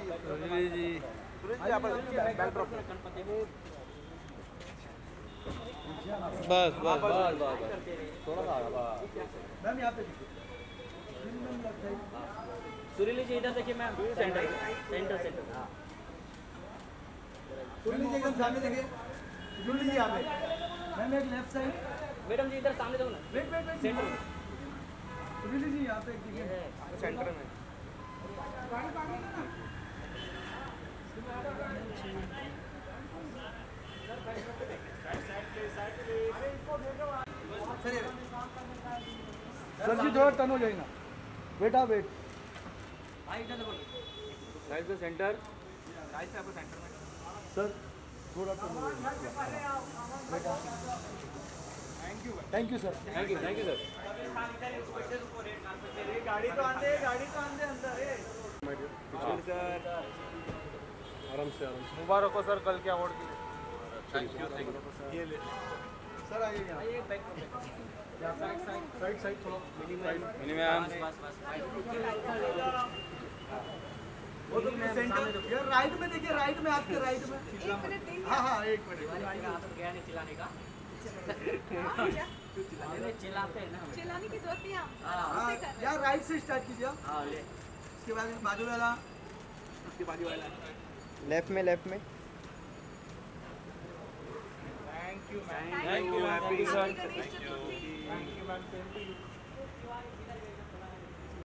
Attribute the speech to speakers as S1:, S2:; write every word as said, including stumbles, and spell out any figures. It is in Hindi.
S1: जी बस बस बस बस थोड़ा सा आगे मैम यहाँ पे
S2: सुरीली जी इधर देखिए मैम, सेंटर सेंटर सेंटर। हाँ
S1: सुरीली जी एकदम सामने देखिए, सुरीली जी यहाँ पे मैम एक लेफ्ट साइड,
S2: मैडम जी इधर सामने देखो ना,
S1: वेट वेट वेट
S2: सेंटर।
S1: सुरीली जी यहाँ पे देखिए सेंटर में। सर जी थोड़ा टर्न हो जाएगा, बेटा wait
S2: right to centre,
S1: right से आपको सेंटर में सर थोड़ा टर्न हो जाएगा बेटा। Thank you thank you sir,
S2: thank you thank you sir.
S1: गाड़ी तो आंदे गाड़ी तो आंदे अंदर है सर। आराम से आराम से मुबारक हो सर कल के अवार्ड के लिए। थैंक यू थैंक यू ये ले सर आइए यहाँ साइड साइड थोड़ा मिनिमम वो तो सेंटर यार राइट में देखिए, राइट में आपके राइट में। हाँ हाँ एक मिनट
S2: गया नहीं चिल्लाने का, चिल्लाते हैं ना,
S3: चिल्लाने की जरूरत नहीं है।
S1: हाँ यार राइट से स्टार्ट कीजिए आप।
S2: हाँ ले
S1: उसके बाद बाजू वाला, उसके बाजू वाला
S4: लेफ्ट में लेफ्ट में।
S1: Thank you ma'am,
S2: thank you happy sir,
S3: thank you ma'am.
S1: Thank you ma'am.